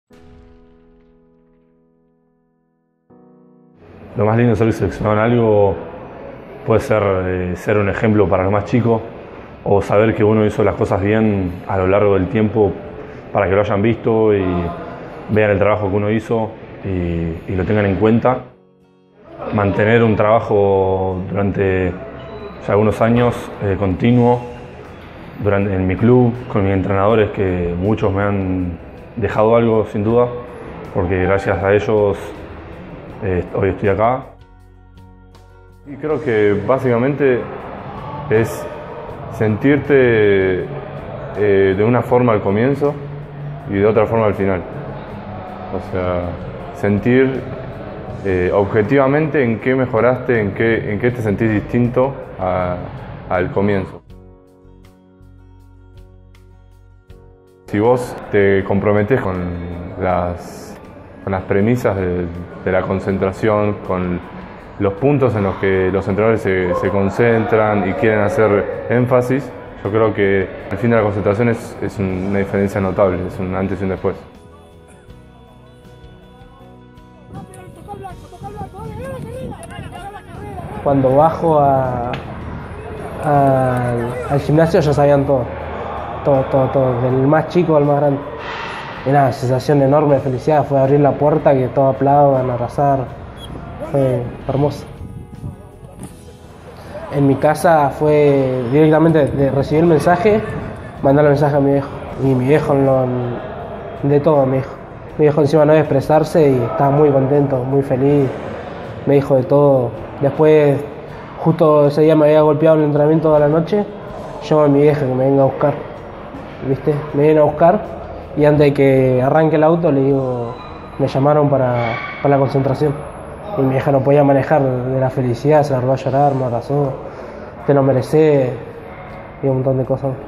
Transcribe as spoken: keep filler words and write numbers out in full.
Lo más lindo de ser seleccionado en algo puede ser eh, ser un ejemplo para los más chicos o saber que uno hizo las cosas bien a lo largo del tiempo para que lo hayan visto y vean el trabajo que uno hizo y, y lo tengan en cuenta. Mantener un trabajo durante ya algunos años eh, continuo durante, en mi club, con mis entrenadores, que muchos me han dejado algo sin duda, porque gracias a ellos eh, hoy estoy acá. Y creo que básicamente es sentirte eh, de una forma al comienzo y de otra forma al final. O sea, sentir eh, objetivamente en qué mejoraste, en qué, en qué te sentís distinto a, al comienzo. Si vos te comprometés con las, con las premisas de, de la concentración, con los puntos en los que los entrenadores se, se concentran y quieren hacer énfasis, yo creo que al fin de la concentración es, es una diferencia notable, es un antes y un después. Cuando bajo a, a, al gimnasio ya sabían todo, todo, todo, todo, del más chico al más grande. Era una sensación enorme de felicidad, fue abrir la puerta, que todos aplaudan, abrazar, fue hermoso. En mi casa fue directamente de recibir el mensaje, mandar el mensaje a mi viejo. Y mi viejo, lo, de todo mi viejo. Mi viejo encima no iba a expresarse y estaba muy contento, muy feliz, me dijo de todo. Después, justo ese día me había golpeado en el entrenamiento de la noche, llamo a mi vieja que me venga a buscar, ¿viste? Me viene a buscar y antes de que arranque el auto le digo, me llamaron para, para la concentración. Y mi vieja no podía manejar de la felicidad, se largó a llorar, me abrazó, te lo mereces y un montón de cosas.